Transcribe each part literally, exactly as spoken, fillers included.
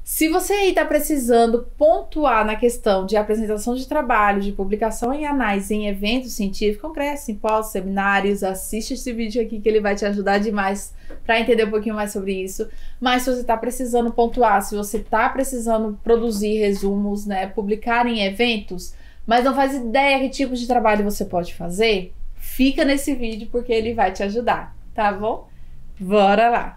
Se você aí está precisando pontuar na questão de apresentação de trabalho, de publicação em análise em eventos científicos, congressos, simpósios, seminários, assiste esse vídeo aqui que ele vai te ajudar demais para entender um pouquinho mais sobre isso. Mas se você está precisando pontuar, se você está precisando produzir resumos, né, publicar em eventos, mas não faz ideia que tipo de trabalho você pode fazer, fica nesse vídeo porque ele vai te ajudar, tá bom? Bora lá!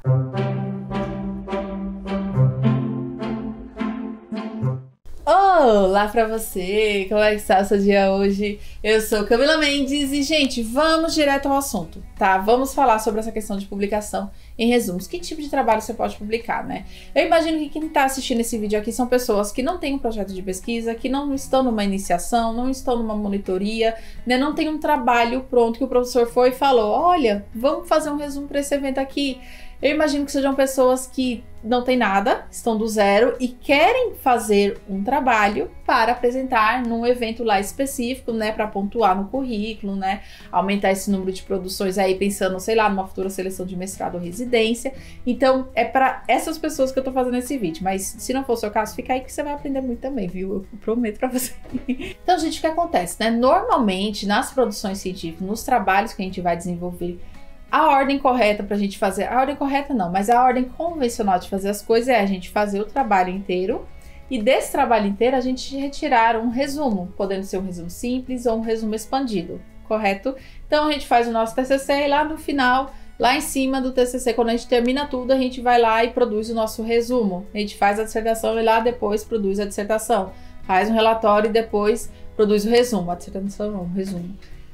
Olá pra você, como é que está o seu dia hoje? Eu sou Camila Mendes e, gente, vamos direto ao assunto, tá? Vamos falar sobre essa questão de publicação em resumos. Que tipo de trabalho você pode publicar, né? Eu imagino que quem tá assistindo esse vídeo aqui são pessoas que não têm um projeto de pesquisa, que não estão numa iniciação, não estão numa monitoria, né? Não tem um trabalho pronto que o professor foi e falou, olha, vamos fazer um resumo para esse evento aqui. Eu imagino que sejam pessoas que não têm nada, estão do zero e querem fazer um trabalho para apresentar num evento lá específico, né, para pontuar no currículo, né, aumentar esse número de produções aí pensando, sei lá, numa futura seleção de mestrado ou residência. Então, é para essas pessoas que eu tô fazendo esse vídeo, mas se não for o seu caso, fica aí que você vai aprender muito também, viu? Eu prometo para você. Então, gente, o que acontece, né? Normalmente, nas produções científicas, nos trabalhos que a gente vai desenvolver, a ordem correta pra gente fazer, a ordem correta não, mas a ordem convencional de fazer as coisas é a gente fazer o trabalho inteiro e desse trabalho inteiro a gente retirar um resumo, podendo ser um resumo simples ou um resumo expandido, correto? Então a gente faz o nosso T C C e lá no final, lá em cima do T C C, quando a gente termina tudo, a gente vai lá e produz o nosso resumo. A gente faz a dissertação e lá depois produz a dissertação. Faz um relatório e depois produz o resumo. A dissertação não, o resumo.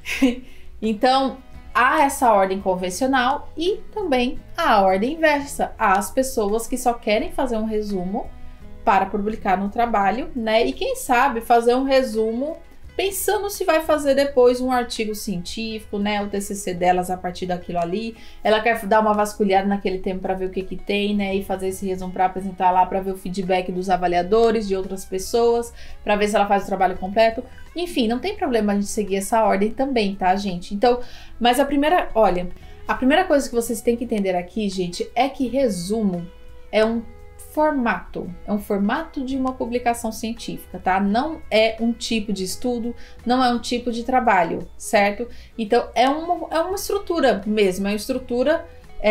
Então, há essa ordem convencional e também a ordem inversa. Há as pessoas que só querem fazer um resumo para publicar no trabalho, né? E quem sabe fazer um resumo pensando se vai fazer depois um artigo científico, né? O T C C delas a partir daquilo ali. Ela quer dar uma vasculhada naquele tempo para ver o que que tem, né? E fazer esse resumo para apresentar lá, para ver o feedback dos avaliadores, de outras pessoas, para ver se ela faz o trabalho completo. Enfim, não tem problema a gente seguir essa ordem também, tá, gente? Então, mas a primeira, olha, a primeira coisa que vocês têm que entender aqui, gente, é que resumo é um formato, é um formato de uma publicação científica, tá? Não é um tipo de estudo, não é um tipo de trabalho, certo? Então, é uma, é uma estrutura mesmo, é uma estrutura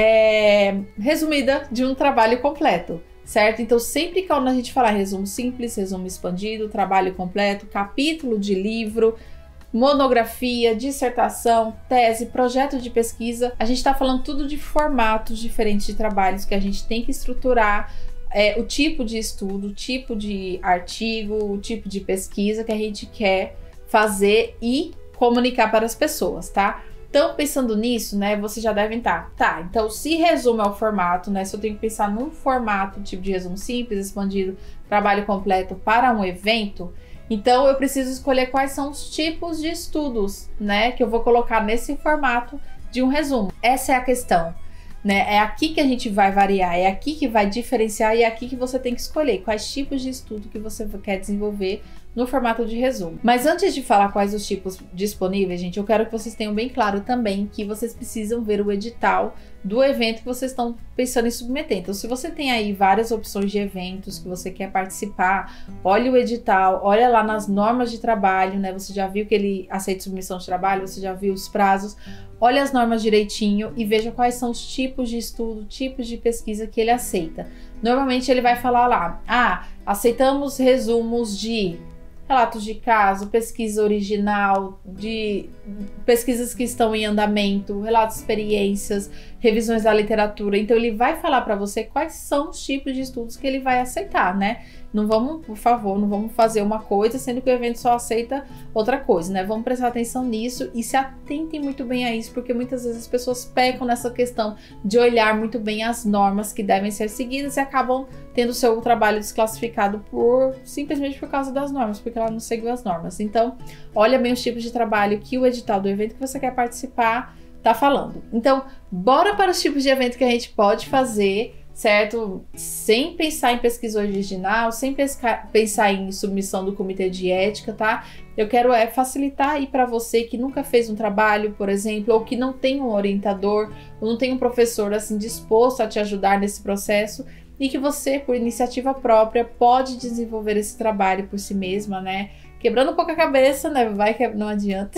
é, resumida de um trabalho completo, certo? Então, sempre que quando a gente falar resumo simples, resumo expandido, trabalho completo, capítulo de livro, monografia, dissertação, tese, projeto de pesquisa, a gente está falando tudo de formatos diferentes de trabalhos que a gente tem que estruturar. É, o tipo de estudo, o tipo de artigo, o tipo de pesquisa que a gente quer fazer e comunicar para as pessoas, tá? Então, pensando nisso, né, vocês já devem estar. Tá, então se resumo é o formato, né, se eu tenho que pensar num formato, tipo de resumo simples, expandido, trabalho completo para um evento, então eu preciso escolher quais são os tipos de estudos, né, que eu vou colocar nesse formato de um resumo. Essa é a questão. Né? É aqui que a gente vai variar, é aqui que vai diferenciar e é aqui que você tem que escolher quais tipos de estudo que você quer desenvolver no formato de resumo. Mas antes de falar quais os tipos disponíveis, gente, eu quero que vocês tenham bem claro também que vocês precisam ver o edital do evento que vocês estão pensando em submeter. Então, se você tem aí várias opções de eventos que você quer participar, olha o edital, olha lá nas normas de trabalho, né? Você já viu que ele aceita submissão de trabalho, você já viu os prazos, olha as normas direitinho e veja quais são os tipos de estudo, tipos de pesquisa que ele aceita. Normalmente ele vai falar lá, ah, aceitamos resumos de relatos de caso, pesquisa original, de pesquisas que estão em andamento, relatos de experiências, revisões da literatura. Então ele vai falar para você quais são os tipos de estudos que ele vai aceitar, né? Não vamos, por favor, não vamos fazer uma coisa sendo que o evento só aceita outra coisa, né? Vamos prestar atenção nisso e se atentem muito bem a isso, porque muitas vezes as pessoas pecam nessa questão de olhar muito bem as normas que devem ser seguidas e acabam tendo o seu trabalho desclassificado por simplesmente por causa das normas, porque ela não seguiu as normas. Então, olha bem os tipos de trabalho que o edital do evento que você quer participar tá falando. Então, bora para os tipos de evento que a gente pode fazer, certo? Sem pensar em pesquisa original, sem pescar, pensar em submissão do comitê de ética, tá? Eu quero é facilitar aí para você que nunca fez um trabalho, por exemplo, ou que não tem um orientador, ou não tem um professor assim disposto a te ajudar nesse processo. e que você, por iniciativa própria, pode desenvolver esse trabalho por si mesma, né? Quebrando um pouco a cabeça, né? Vai que não adianta.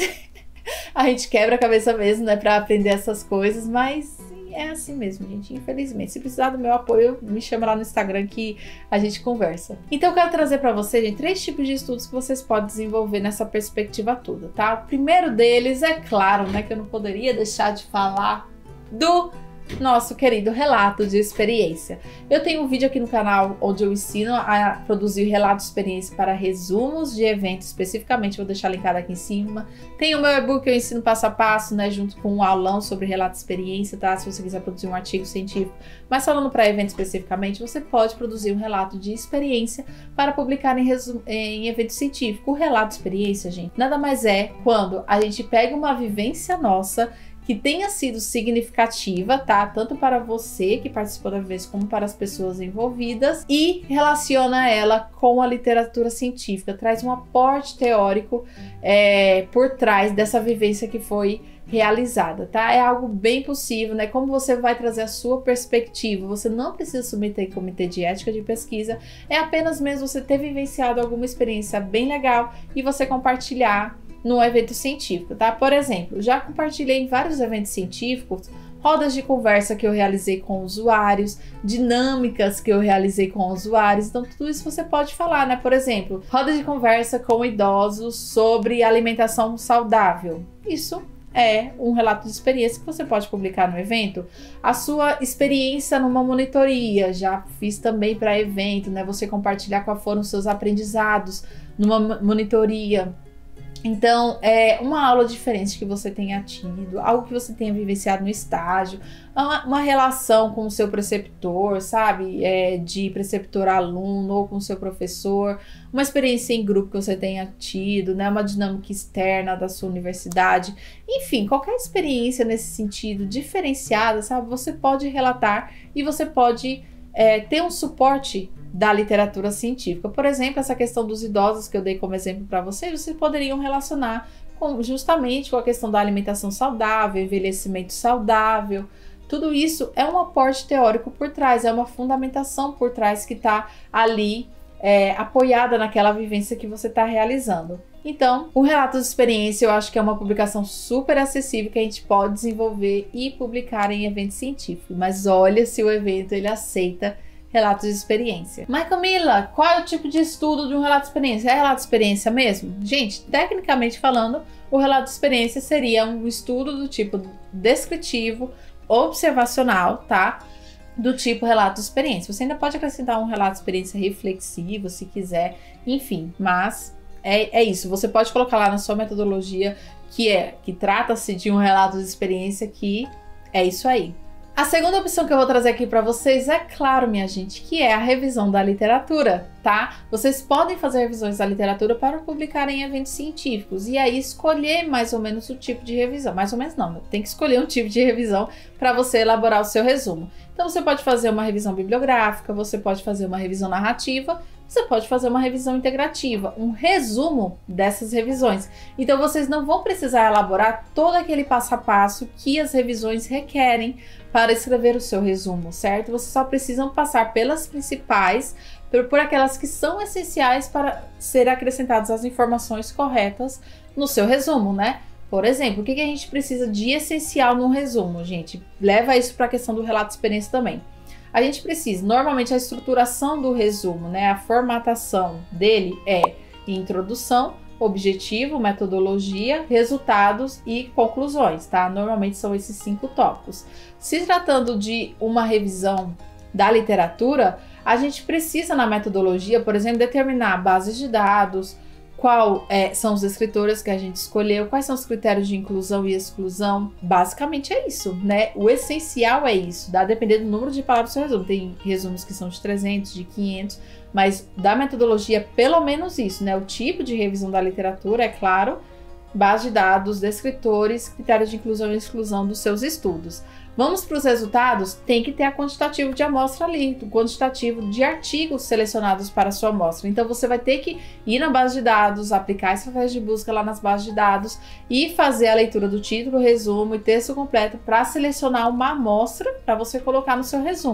A gente quebra a cabeça mesmo, né? Pra aprender essas coisas, mas é assim mesmo, gente, infelizmente. Se precisar do meu apoio, me chama lá no Instagram que a gente conversa. Então eu quero trazer para vocês, gente, três tipos de estudos que vocês podem desenvolver nessa perspectiva toda, tá? O primeiro deles, é claro, né, que eu não poderia deixar de falar do nosso querido relato de experiência. Eu tenho um vídeo aqui no canal onde eu ensino a produzir relato de experiência para resumos de eventos, especificamente, vou deixar linkado aqui em cima. Tem o meu e-book que eu ensino passo a passo, né, junto com um aulão sobre relato de experiência, tá? Se você quiser produzir um artigo científico. Mas falando para evento especificamente, você pode produzir um relato de experiência para publicar em, em evento científico. O relato de experiência, gente, nada mais é quando a gente pega uma vivência nossa que tenha sido significativa, tá? Tanto para você que participou da vivência, como para as pessoas envolvidas, e relaciona ela com a literatura científica, traz um aporte teórico é, por trás dessa vivência que foi realizada, tá? É algo bem possível, né? Como você vai trazer a sua perspectiva, você não precisa submeter ao comitê de ética de pesquisa, é apenas mesmo você ter vivenciado alguma experiência bem legal e você compartilhar no evento científico, tá? Por exemplo, já compartilhei em vários eventos científicos rodas de conversa que eu realizei com usuários, dinâmicas que eu realizei com usuários, então tudo isso você pode falar, né? Por exemplo, roda de conversa com idosos sobre alimentação saudável. Isso é um relato de experiência que você pode publicar no evento. A sua experiência numa monitoria, já fiz também para evento, né? Você compartilhar quais foram os seus aprendizados numa monitoria. Então, é uma aula diferente que você tenha tido, algo que você tenha vivenciado no estágio, uma, uma relação com o seu preceptor, sabe? É, de preceptor-aluno ou com o seu professor, uma experiência em grupo que você tenha tido, né? Uma dinâmica externa da sua universidade. Enfim, qualquer experiência nesse sentido diferenciada, sabe? Você pode relatar e você pode é, ter um suporte da literatura científica. Por exemplo, essa questão dos idosos que eu dei como exemplo para vocês, vocês poderiam relacionar com, justamente com a questão da alimentação saudável, envelhecimento saudável. Tudo isso é um aporte teórico por trás, é uma fundamentação por trás que está ali é, apoiada naquela vivência que você está realizando. Então, o relato de experiência eu acho que é uma publicação super acessível que a gente pode desenvolver e publicar em evento científico. Mas olha se o evento ele aceita relatos de experiência. Mas Camila, qual é o tipo de estudo de um relato de experiência? É relato de experiência mesmo? Gente, tecnicamente falando, o relato de experiência seria um estudo do tipo descritivo, observacional, tá? Do tipo relato de experiência. Você ainda pode acrescentar um relato de experiência reflexivo, se quiser, enfim, mas é, é isso. Você pode colocar lá na sua metodologia que é, que trata-se de um relato de experiência, que é isso aí. A segunda opção que eu vou trazer aqui para vocês é claro, minha gente, que é a revisão da literatura, tá? Vocês podem fazer revisões da literatura para publicar em eventos científicos e aí escolher mais ou menos o tipo de revisão. Mais ou menos não, tem que escolher um tipo de revisão para você elaborar o seu resumo. Então você pode fazer uma revisão bibliográfica, você pode fazer uma revisão narrativa, você pode fazer uma revisão integrativa, um resumo dessas revisões. Então vocês não vão precisar elaborar todo aquele passo a passo que as revisões requerem para escrever o seu resumo, certo? Vocês só precisam passar pelas principais, por, por aquelas que são essenciais para ser acrescentadas as informações corretas no seu resumo, né? Por exemplo, o que, que a gente precisa de essencial no resumo, gente? Leva isso para a questão do relato de experiência também. A gente precisa, normalmente a estruturação do resumo, né, a formatação dele é introdução, objetivo, metodologia, resultados e conclusões, tá? Normalmente são esses cinco tópicos. Se tratando de uma revisão da literatura, a gente precisa na metodologia, por exemplo, determinar bases de dados, qual é, são os escritores que a gente escolheu, quais são os critérios de inclusão e exclusão. Basicamente é isso, né? O essencial é isso, dá depender do número de palavras do seu resumo. Tem resumos que são de trezentos, de quinhentos, mas da metodologia pelo menos isso, né? O tipo de revisão da literatura, é claro, base de dados, descritores, critérios de inclusão e exclusão dos seus estudos. Vamos para os resultados? Tem que ter a quantitativo de amostra ali, o quantitativo de artigos selecionados para a sua amostra. Então você vai ter que ir na base de dados, aplicar a estratégia de busca lá nas bases de dados e fazer a leitura do título, resumo e texto completo para selecionar uma amostra para você colocar no seu resumo.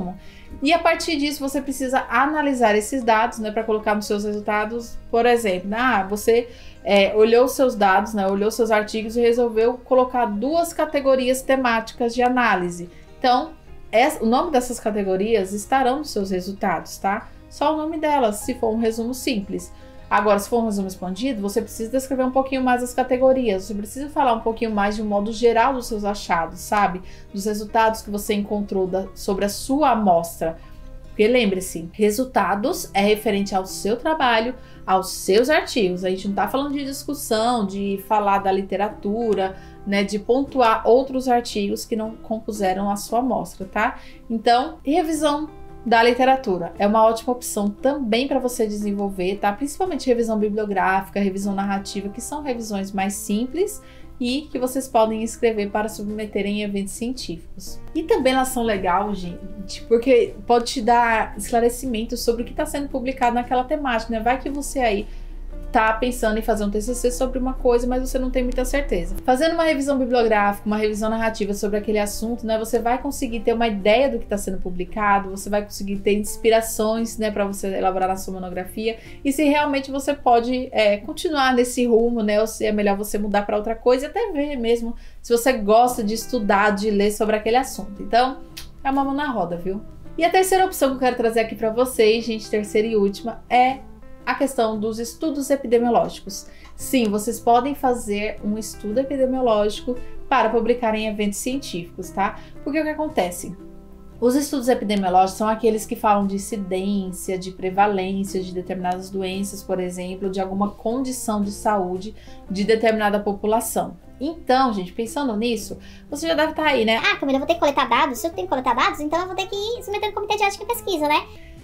E a partir disso, você precisa analisar esses dados, né, para colocar nos seus resultados. Por exemplo, ah, você é, olhou os seus dados, né, olhou seus artigos e resolveu colocar duas categorias temáticas de análise. Então, essa, o nome dessas categorias estarão nos seus resultados, tá? Só o nome delas, se for um resumo simples. Agora, se for um resumo expandido, você precisa descrever um pouquinho mais as categorias, você precisa falar um pouquinho mais de um modo geral dos seus achados, sabe? Dos resultados que você encontrou da, sobre a sua amostra. Porque lembre-se, resultados é referente ao seu trabalho, aos seus artigos. A gente não está falando de discussão, de falar da literatura, né, de pontuar outros artigos que não compuseram a sua amostra, tá? Então, revisão da literatura é uma ótima opção também para você desenvolver, tá? Principalmente revisão bibliográfica, revisão narrativa, que são revisões mais simples e que vocês podem escrever para submeter em eventos científicos. E também elas são legais, gente, porque pode te dar esclarecimento sobre o que está sendo publicado naquela temática, né? Vai que você aí tá pensando em fazer um T C C sobre uma coisa, mas você não tem muita certeza. Fazendo uma revisão bibliográfica, uma revisão narrativa sobre aquele assunto, né, você vai conseguir ter uma ideia do que está sendo publicado, você vai conseguir ter inspirações, né, para você elaborar a sua monografia, e se realmente você pode é, continuar nesse rumo, né, ou se é melhor você mudar para outra coisa, e até ver mesmo se você gosta de estudar, de ler sobre aquele assunto. Então, é uma mão na roda, viu? E a terceira opção que eu quero trazer aqui para vocês, gente, terceira e última, é a questão dos estudos epidemiológicos. Sim, vocês podem fazer um estudo epidemiológico para publicar em eventos científicos, tá? Porque o que acontece? Os estudos epidemiológicos são aqueles que falam de incidência, de prevalência de determinadas doenças, por exemplo, de alguma condição de saúde de determinada população. Então, gente, pensando nisso, você já deve estar aí, né? Ah, Camila, eu vou ter que coletar dados? Se eu tenho que coletar dados, então eu vou ter que ir submeter no comitê de ética e pesquisa, né?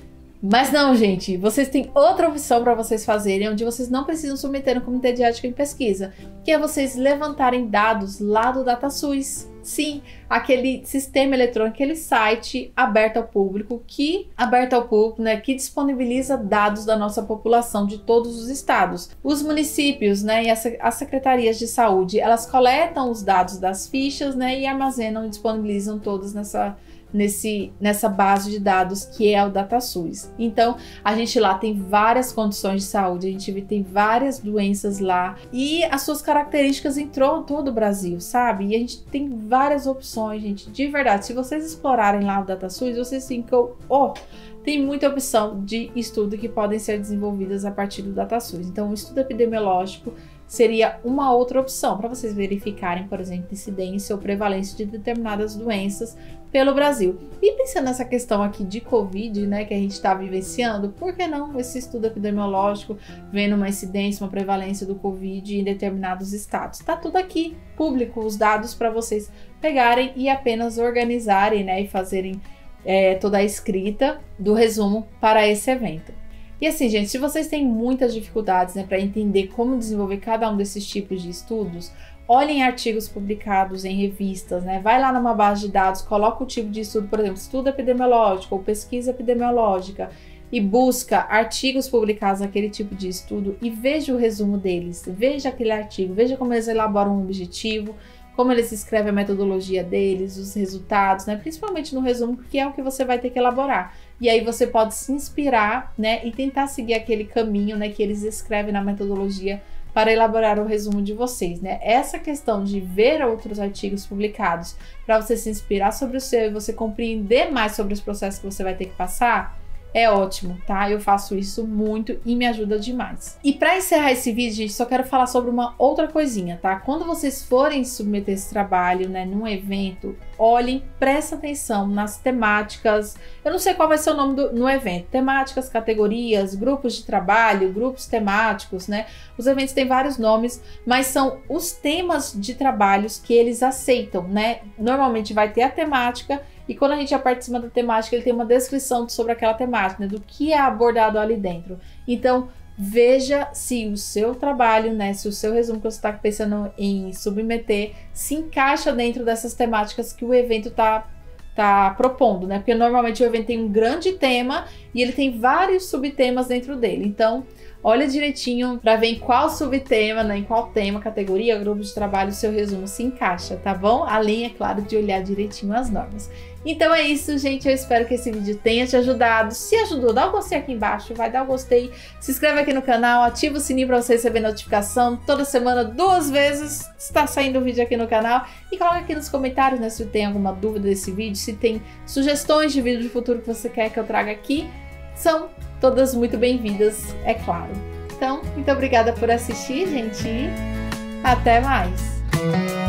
Mas não, gente, vocês têm outra opção para vocês fazerem, onde vocês não precisam submeter no Comitê de Ética e Pesquisa, que é vocês levantarem dados lá do DataSUS. Sim, aquele sistema eletrônico, aquele site aberto ao público, que aberto ao público, né, que disponibiliza dados da nossa população de todos os estados. Os municípios, né, e as, as secretarias de saúde, elas coletam os dados das fichas, né, e armazenam e disponibilizam todos nessa Nesse, nessa base de dados que é o DataSUS. Então, a gente lá tem várias condições de saúde, a gente tem várias doenças lá e as suas características em todo o Brasil, sabe? E a gente tem várias opções, gente, de verdade. Se vocês explorarem lá o DataSUS, vocês ficam, oh, tem muita opção de estudo que podem ser desenvolvidas a partir do DataSUS. Então, o estudo epidemiológico seria uma outra opção para vocês verificarem, por exemplo, incidência ou prevalência de determinadas doenças pelo Brasil. E pensando nessa questão aqui de Covid, né, que a gente está vivenciando, por que não esse estudo epidemiológico vendo uma incidência, uma prevalência do Covid em determinados estados? Tá tudo aqui público, os dados para vocês pegarem e apenas organizarem, né, e fazerem é, toda a escrita do resumo para esse evento. E assim, gente, se vocês têm muitas dificuldades, né, para entender como desenvolver cada um desses tipos de estudos, olhem artigos publicados em revistas, né? Vai lá numa base de dados, coloca o tipo de estudo, por exemplo, estudo epidemiológico ou pesquisa epidemiológica e busca artigos publicados naquele tipo de estudo e veja o resumo deles, veja aquele artigo, veja como eles elaboram um objetivo, como eles escrevem a metodologia deles, os resultados, né? Principalmente no resumo, que é o que você vai ter que elaborar. E aí você pode se inspirar, né, e tentar seguir aquele caminho, né, que eles escrevem na metodologia para elaborar o resumo de vocês, né? Essa questão de ver outros artigos publicados para você se inspirar sobre o seu e você compreender mais sobre os processos que você vai ter que passar, é ótimo, tá? Eu faço isso muito e me ajuda demais. E para encerrar esse vídeo, gente, só quero falar sobre uma outra coisinha, tá? Quando vocês forem submeter esse trabalho, né, num evento, olhem, prestem atenção nas temáticas. Eu não sei qual vai ser o nome do, no evento. Temáticas, categorias, grupos de trabalho, grupos temáticos, né? Os eventos têm vários nomes, mas são os temas de trabalhos que eles aceitam, né? Normalmente vai ter a temática e quando a gente aperta em cima da temática, ele tem uma descrição sobre aquela temática, né? Do que é abordado ali dentro. Então, veja se o seu trabalho, né, se o seu resumo que você está pensando em submeter se encaixa dentro dessas temáticas que o evento está tá propondo, né? Porque normalmente o evento tem um grande tema e ele tem vários subtemas dentro dele. Então, olha direitinho para ver em qual subtema, né, em qual tema, categoria, grupo de trabalho o seu resumo se encaixa, tá bom? Além, é claro, de olhar direitinho as normas. Então é isso, gente. Eu espero que esse vídeo tenha te ajudado. Se ajudou, dá o gostei aqui embaixo, vai dar o gostei. Se inscreve aqui no canal, ativa o sininho para você receber notificação. Toda semana, duas vezes, está saindo um vídeo aqui no canal. E coloca aqui nos comentários, né, se tem alguma dúvida desse vídeo, se tem sugestões de vídeo de futuro que você quer que eu traga aqui. São todas muito bem-vindas, é claro. Então, muito obrigada por assistir, gente. E até mais!